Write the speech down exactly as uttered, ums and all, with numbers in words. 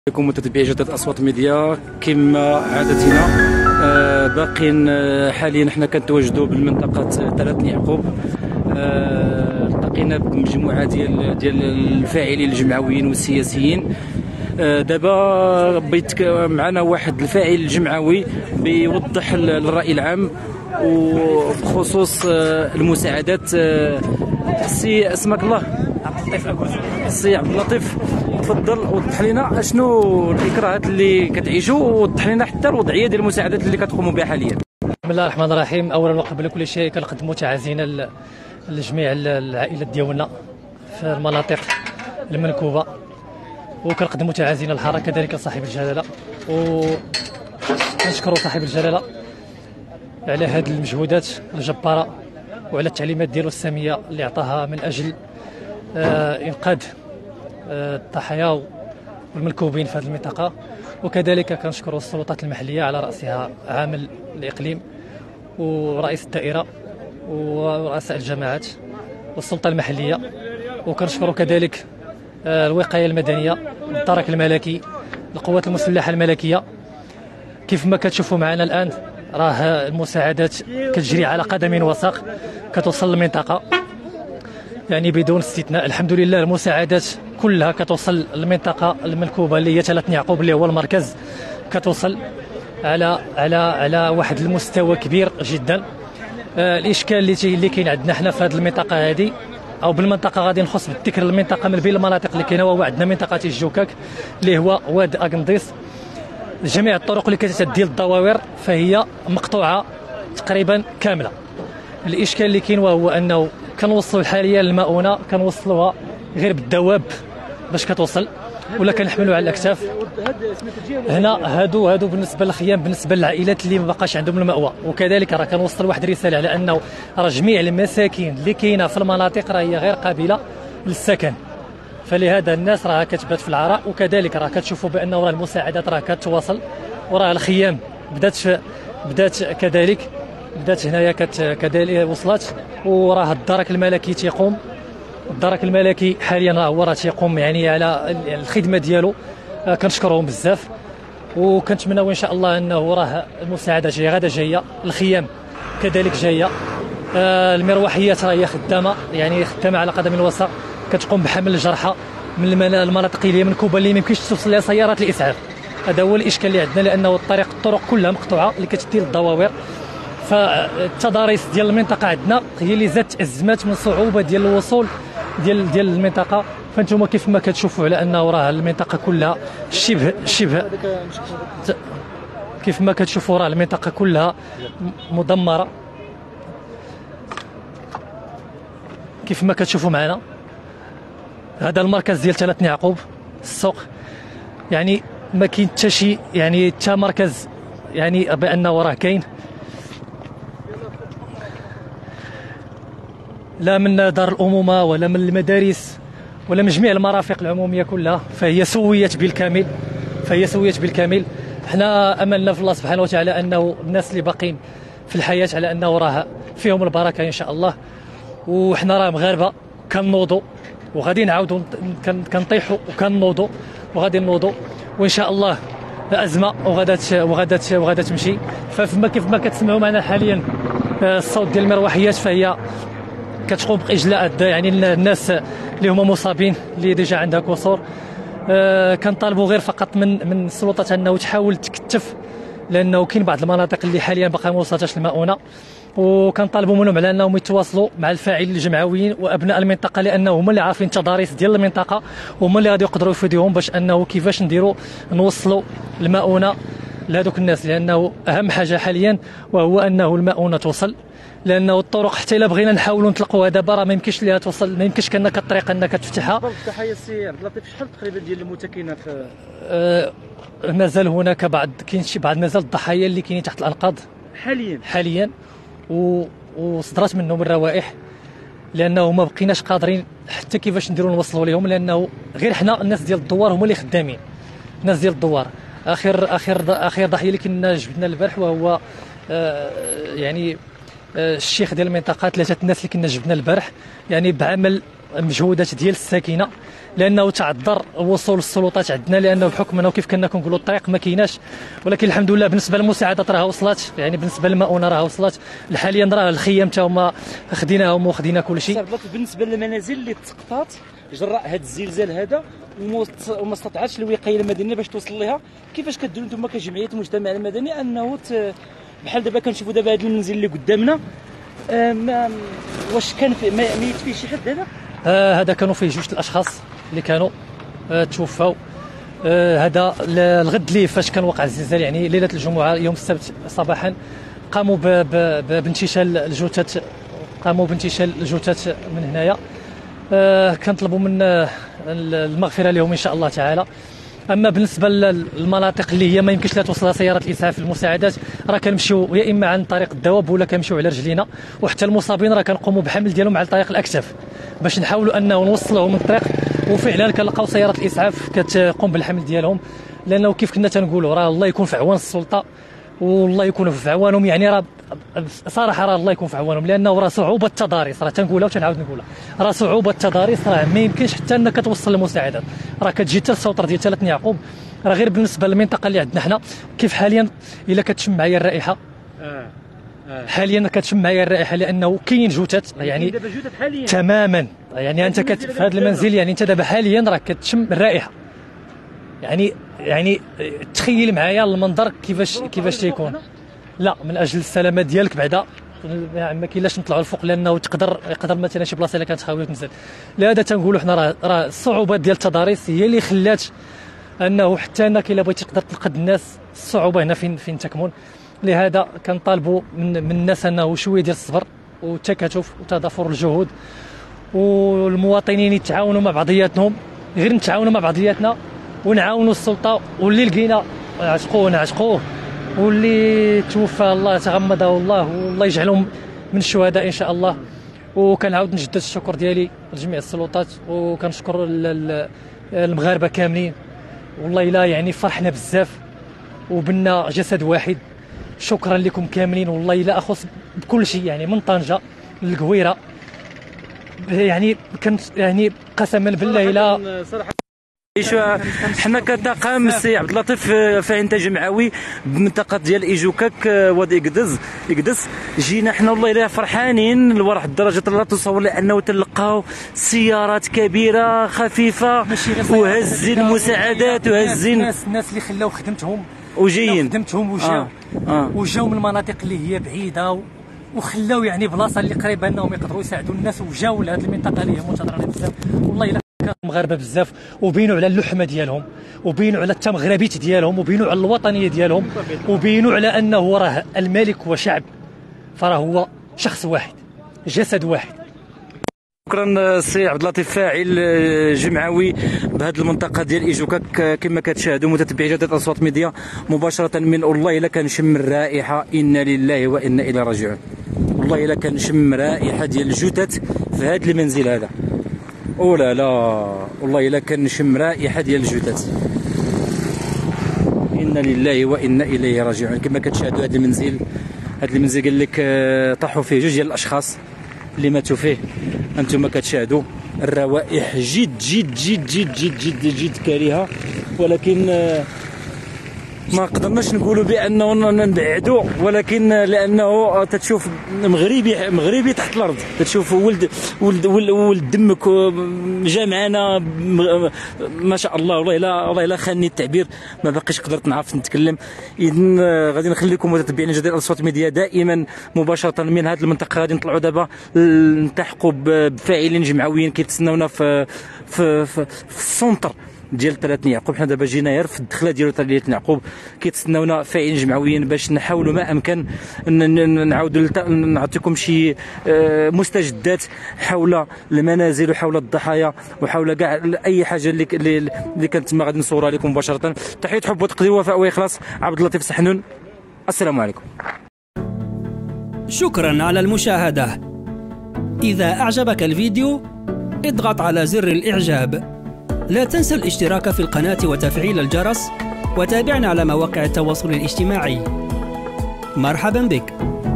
لكم متتبعي جدة أصوات ميديا. كما عادتنا آه باقين آه حاليا حنا كنتواجدوا بالمنطقة ثلاث يعقوب. آه التقينا بمجموعة ديال ديال الفاعلين الجمعويين والسياسيين. آه دابا بيت معنا واحد الفاعل الجمعوي بيوضح الرأي العام وبخصوص آه المساعدات. آه سي اسمك الله؟ عبد اللطيف ابو سي عبد اللطيف، تفضل وضح لنا شنو الاكراهات اللي كتعيشوا، ووضح لنا حتى الوضعيه ديال المساعدات اللي كتقوموا بها حاليا. بسم الله الرحمن الرحيم. اولا وقبل كل شيء كنقدموا تعازينا لجميع العائلات ديالنا في المناطق المنكوبه، وكنقدموا تعازينا للحركه كذلك لصاحب الجلاله، ونشكروا صاحب الجلاله على هذه المجهودات الجباره وعلى التعليمات ديالو الساميه اللي عطاها من اجل آه انقاذ آه الضحايا والمنكوبين في هذه المنطقه. وكذلك كنشكروا السلطات المحليه على راسها عامل الاقليم ورئيس الدائره ورؤساء الجماعات والسلطه المحليه. وكنشكروا كذلك آه الوقايه المدنيه، الدرك الملكي، القوات المسلحه الملكيه. كيف ما كتشوفوا معنا الان راه المساعدات كتجري على قدم وساق كتوصل للمنطقه، يعني بدون استثناء. الحمد لله المساعدات كلها كتوصل للمنطقه المنكوبه اللي هي ثلاث يعقوب اللي هو المركز، كتوصل على على على واحد المستوى كبير جدا. آه الاشكال اللي اللي كاين عندنا حنا في هذه المنطقه هذه او بالمنطقه غادي نخص بالذكر المنطقه من بين المناطق اللي كاينه، هو عندنا منطقه الجوكاك اللي هو واد اكنديس. جميع الطرق اللي كتؤدي للدواوير فهي مقطوعه تقريبا كامله. الاشكال اللي كاين وهو انه كنوصلوا حاليا المؤونه كنوصلوها غير بالدواب باش كتوصل، ولا كنحملوها على الاكتاف. هنا هادو هادو بالنسبه للخيام، بالنسبه للعائلات اللي ما بقاش عندهم المأوى. وكذلك راه كنوصل واحد الرساله على انه راه جميع المساكن اللي كاينه في المناطق راه هي غير قابله للسكن، فلهذا الناس راه كتبات في العراء. وكذلك راه كتشوفوا بانه راه المساعدات راه كتواصل، وراه الخيام بدات بدات كذلك بدات هنايا كذلك وصلت، وراه الدرك الملكي تيقوم. الدرك الملكي حاليا راه هو راه تيقوم يعني على الخدمه ديالو. كنشكرهم بزاف، وكنتمناو ان شاء الله انه راه المساعده جايه غدا جايه، الخيام كذلك جايه. آه المروحيات راه هي خدامه، يعني خدامه على قدم الوساق، كتقوم بحمل الجرحى من المناطق اللي هي منكوبه اللي ما يمكنش توصل لها سيارات الاسعاف. هذا هو الاشكال اللي عندنا، لانه الطريق الطرق كلها مقطوعه اللي كتدي للدواوير. فالتضاريس ديال المنطقه عندنا هي اللي زادت ازمات من صعوبه ديال الوصول ديال ديال المنطقه. فانتم كيف ما كتشوفوا على انه راه المنطقه كلها شبه شبه كيف ما كتشوفوا راه المنطقه كلها مدمره كيف ما كتشوفوا معنا. هذا المركز ديال ثلاث يعقوب السوق، يعني ما كاين حتى شي يعني حتى مركز يعني بانه راه كاين، لا من دار الأمومة ولا من المدارس ولا من جميع المرافق العمومية كلها، فهي سويت بالكامل فهي سويت بالكامل. حنا أملنا في الله سبحانه وتعالى أنه الناس اللي باقين في الحياة على أنه راه فيهم البركة إن شاء الله. وحنا راه مغاربة كنوضوا وغادي نعاودوا كنطيحوا وكنوضوا وغادي نوضوا، وإن شاء الله أزمة وغادا وغادا وغادا تمشي. فما كيف ما كتسمعوا معنا حاليا الصوت ديال المروحيات فهي كتقوم باجلاء يعني الناس اللي هما مصابين اللي ديجا عندها كسور. آه كنطالبوا غير فقط من من السلطات انه تحاول تكتف، لانه كاين بعض المناطق اللي حاليا باقا ما وصلتش المؤونه. وكنطالبوا منهم على انهم يتواصلوا مع الفاعلين الجمعويين وابناء المنطقه، لانه هما اللي عارفين التضاريس ديال المنطقه، وهما اللي غادي يقدروا يفيدوهم باش انه كيفاش نديروا نوصلوا المؤونه لهذوك الناس. لانه اهم حاجه حاليا وهو انه المؤونه توصل، لانه الطرق حتى الا بغينا نحاولوا نطلقوها دابا راه ما يمكنش ليها توصل، ما يمكنش كانك الطريق انك تفتحها. الضحايا السي عبد اللطيف شحال تقريبا ديال المتكنات؟ آه مازال هناك بعض كاين شي بعض مازال الضحايا اللي كاينين تحت الانقاض حاليا حاليا و... وصدرت منهم الروائح، لانه ما بقيناش قادرين حتى كيفاش نديروا نوصلوا لهم، لانه غير حنا الناس ديال الدوار هما اللي خدامين. الناس ديال الدوار اخر اخر اخر ضحيه اللي كنا جبدنا البارح وهو آه يعني الشيخ ديال المنطقه، ثلاثه الناس اللي كنا جبنا البارح يعني بعمل مجهودات ديال الساكنه، لانه تعذر وصول السلطات عندنا، لانه بحكم انه كيف كنا كنقولوا الطريق ما كايناش. ولكن الحمد لله بالنسبه للمساعدات راه وصلت، يعني بالنسبه للمؤونه راه وصلت. حاليا راه الخيام تا هما خديناهم وخدينا كل شيء. بالنسبه للمنازل اللي تسقطات جراء هذا الزلزال هذا وما استطاعتش الوقايه المدنيه باش توصل لها، كيفاش كديروا انتم كجمعيه المجتمع المدني انه بحال دابا كنشوفوا دابا هذا المنزل اللي قدامنا، واش كان ميت فيه شي حد هذا؟ آه هذا كانوا فيه جوج الاشخاص اللي كانوا آه توفوا. آه هذا الغد اللي فاش كان وقع الزلزال، يعني ليله الجمعه يوم السبت صباحا، قاموا بانتشال الجثث، قاموا بانتشال الجثث من هنايا. آه كنطلبوا من آه المغفره لهم ان شاء الله تعالى. اما بالنسبه للمناطق اللي هي ما يمكنش لها توصلها سيارات الاسعاف المساعدات، راه كنمشيو يا اما عن طريق الدواب ولا كنمشيو على رجلينا، وحتى المصابين راه كنقوموا بحمل ديالهم على طريق الاكتاف باش نحاولوا انه نوصلوهم من الطريق، وفعلا كنلقاو سيارات الاسعاف كتقوم بالحمل ديالهم. لانه كيف كنا تنقولوا راه الله يكون في عوان السلطه والله يكون في عوانهم، يعني راه صراحه راه الله يكون في عوانهم، لانه راه صعوبه التضاريس، راه تنقولها وتنعاود نقولها، راه صعوبه التضاريس، راه ما يمكنش حتى انك توصل المساعدات، راه كتجي حتى السوطر ديال ثلاث يعقوب. راه غير بالنسبه للمنطقه اللي عندنا حنا كيف حاليا الا كتشم معايا الرائحه، آه. آه. حاليا كتشم معايا الرائحه، لانه كاين جثث، يعني دابا جثث حاليا تماما، يعني انت كت في هذا المنزل، يعني انت دابا حاليا راه كتشم الرائحه، يعني يعني تخيل معايا المنظر كيفاش كيفاش تيكون. لا من اجل السلامه ديالك بعدا ما كاينلاش نطلعوا الفوق، لانه تقدر يقدر مثلا شي بلاصه اللي كانت خاويه تنزل. لهذا تنقولوا حنا راه راه الصعوبات ديال التضاريس هي اللي خلات انه حتى انك الا بغيتي تقدر تلقى الناس، الصعوبه هنا فين فين تكمن. لهذا كنطالبوا من, من الناس انه شويه ديال الصبر والتكاتف وتضافر الجهود، والمواطنين يتعاونوا مع بعضياتهم، غير نتعاونوا مع بعضياتنا ونعاونوا السلطه، واللي لقينا عتقوه نعتقوه، واللي توفى الله تغمده الله والله يجعلهم من الشهداء ان شاء الله. وكنعاود نجدد الشكر ديالي لجميع السلطات، وكنشكر المغاربه كاملين، والله الا يعني فرحنا بزاف وبنا جسد واحد. شكرا لكم كاملين، والله الا اخص بكل شيء، يعني من طنجه للقويره، يعني كنت يعني قسما بالله الا حنا كطاقم السي عبد اللطيف فاعل جمعوي بمنطقه ديال ايجوكاك وادي قدز قدس، جينا حنا والله الا فرحانين لواحد الدرجه لا تصور، لانه تلقاو سيارات كبيره خفيفه وهزين المساعدات وهزين الناس الناس اللي خلاو خدمتهم وجايين خدمتهم وجاو آه. آه. وجاو من المناطق اللي هي بعيده، وخلاو يعني بلاصه اللي قريبه انهم يقدروا يساعدوا الناس، وجاو لهذه المنطقه اللي هي متضرره بزاف. والله الا كانوا مغاربه بزاف، وبينوا على اللحمه ديالهم، وبينوا على التمغربيت ديالهم، وبينوا على الوطنيه ديالهم، وبينوا على انه راه الملك هو شعب، فراه هو شخص واحد جسد واحد. شكرا سي عبد اللطيف فاعل جمعوي بهذه المنطقه ديال ايجوكاك. كما كتشاهدوا متتبعي جدة اصوات ميديا مباشره من والله الا كنشم الرائحه، انا لله وانا اليه راجعون. والله الا كنشم رائحه ديال الجثث في هذا المنزل هذا، او لا لا والله الا كنشم رائحه ديال الجثث، انا لله وانا اليه راجعون. كما كتشاهدوا هذا المنزل، هذا المنزل قال لك طاحوا فيه جوج ديال الاشخاص اللي ماتوا فيه. انتم كتشاهدوا الروائح جد جد جد جد جد جد جد كريهه، ولكن ما قدرناش نقولوا بانه نبعدوا، ولكن لانه تتشوف مغربي مغربي تحت الارض، تتشوف ولد ولد ولد دمك جا معنا ما شاء الله. والله الا والله الا خاني التعبير، ما باقيش قدرت نعرف نتكلم. اذن غادي نخليكم متتبعين جديد اصوات ميديا دائما مباشره من هذه المنطقه. غادي نطلعوا دابا نلتحقوا بفاعلين جمعويين كيتسناونا في في في, في السونتر ديال ثلاث يعقوب. حنا دابا جينا غير في الدخله ديال ثلاث يعقوب، كيتسناونا فاعلين جمعويين باش نحاولوا ما امكن نعاودوا نعطيكم شي مستجدات حول المنازل وحول الضحايا وحول كاع اي حاجه اللي اللي كانت تما غادي نصورها لكم مباشره. تحيه حب وتقدير ووفاء واخلاص، عبد اللطيف سحنون. السلام عليكم. شكرا على المشاهده. اذا اعجبك الفيديو اضغط على زر الاعجاب. لا تنسى الاشتراك في القناة وتفعيل الجرس، وتابعنا على مواقع التواصل الاجتماعي. مرحبا بك.